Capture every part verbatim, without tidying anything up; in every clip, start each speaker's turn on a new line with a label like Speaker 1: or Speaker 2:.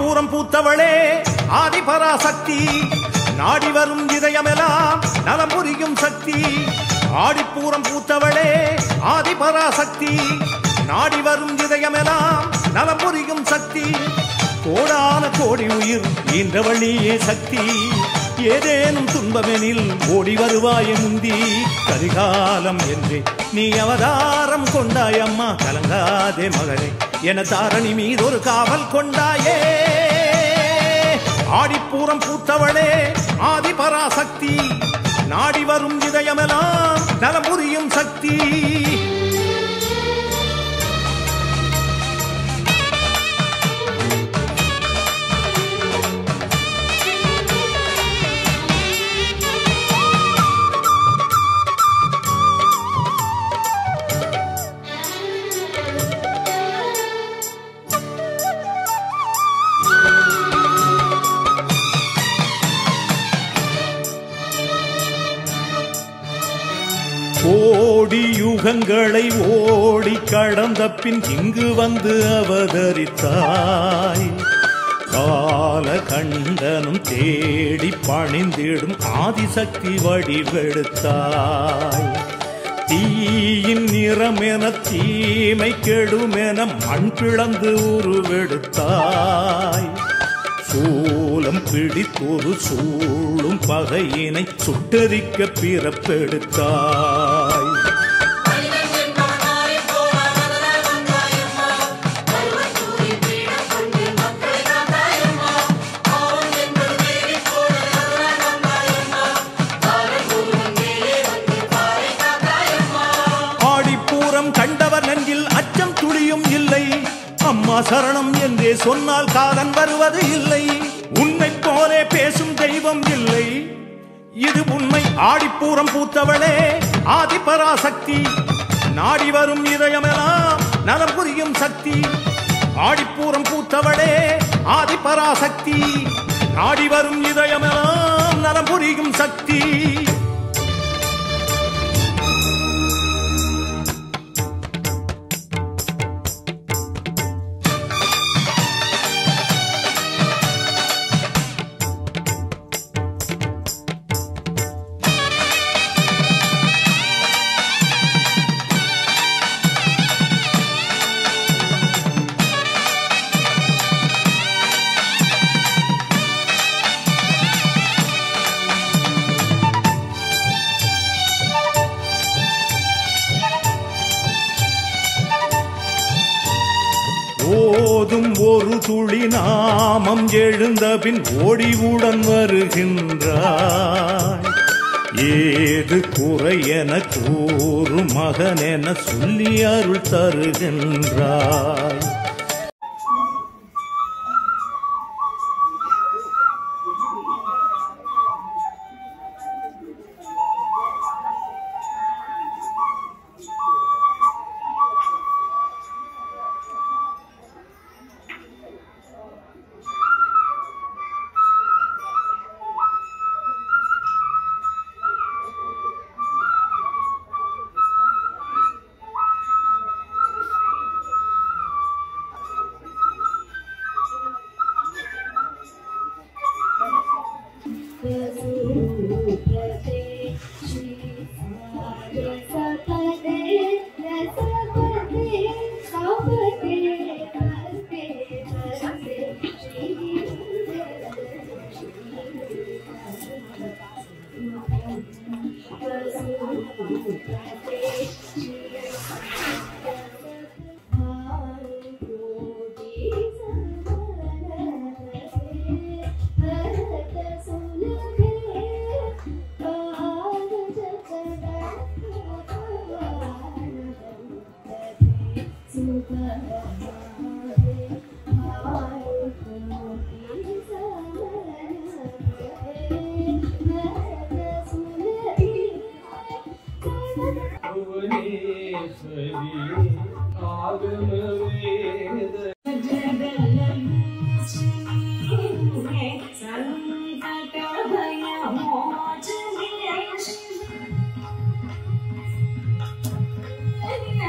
Speaker 1: ஆடிப்பூரம் பூத்தவளே ஆதிபராசக்தி, நாடி வரும் இதயமெல்லாம் நலம் புரியும் சக்தி. ஆடிப்பூரம் பூத்தவளே ஆதிபராசக்தி, நாடி வரும் இதயமெல்லாம் நலம் புரியும் சக்தி. கோடான கோடி உயிர் ஈன்றவழியே சக்தி, ஏதேனும் துன்பமெனில் ஓடி வருவாயே முந்தி. கரிகாலம் என்றே நீ அவதாரம் கொண்டாய் அம்மா, கலங்காதே மகனே என தாரணி மீதொரு காவல் கொண்டாயே. ஆடிப்பூரம் பூத்தவளே ஆதிபராசக்தி, நாடி வரும் இதயமெல்லாம் நலம் புரியும் சக்தி. கோடி யுகங்களை ஓடி கடந்த பின் இங்கு வந்து அவதரித்தாய். கால கண்டனும் தேடி பணிந்திடும் ஆதிசக்தி வடிவெடுத்தாய். தீயின் நிறமென தீமை கெடுமென மண் பிளந்து உருவெடுத்தாய். சூலம் பிடித்தொரு சூழும் பகையினை சுட்டரிக்க பிறப்பெடுத்தாய். ஆடிப்பூரம் கண்டவர் நெஞ்சில் அச்சம் துளியும் இல்லை, அம்மா சரணம் என்றே சொன்னால் காலன் வருவது இல்லை. உன்னை போலே பேசும் தெய்வம் இல்லை, இது உண்மை. ஆடிப்பூரம் பூத்தவளே ஆதிபராசக்தி, நாடி வரும் இதயமெல்லாம் நலம் புரியும் சக்தி. ஆடிப்பூரம் பூத்தவளே ஆதிபராசக்தி, நாடி வரும் இதயமெல்லாம் நலம் புரியும் சக்தி. ஓதும் ஒரு துளி நாமம் எழுந்த பின் ஓடிவுடன் வருகின்றாய். ஏது குறை என கூறு மகன் என சொல்லி அருள் தருகின்றாய்.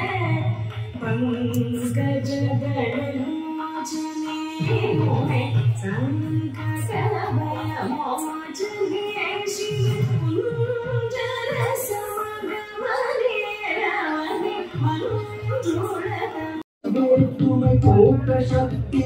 Speaker 2: पंकज गण Shakti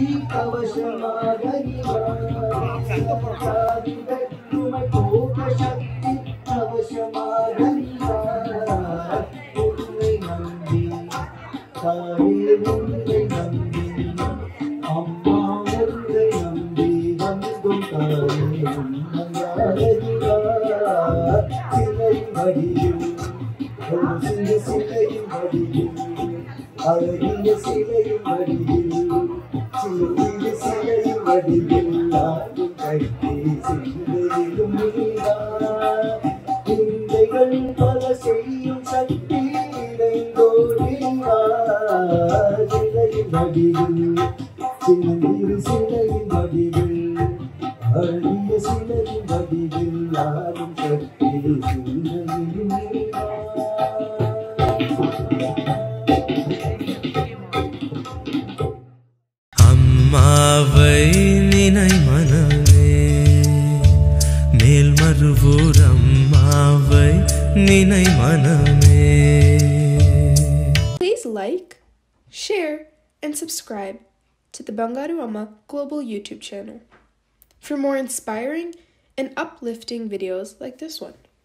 Speaker 2: அழகிய சிலையும் வடிவில் சிறு சிலையும் வடிவில் ஆடும் கட்டி சிந்தையிலும் இந்தைகள் பல செய்யும் சக்தி இறைந்தோடிவா சிலையும் வடிவில் சிறு சிலையும் வடிவில் அழகிய சிலையும் வடிவில் ஆடும் கட்டி சிந்தையிலும்
Speaker 3: அம்மாவை நினை மனமே மேல்மருவூர் அம்மாவை நினை மனமே.
Speaker 4: Please like, share, and subscribe to the Bangaruamma Global YouTube channel for more inspiring and uplifting videos like this one.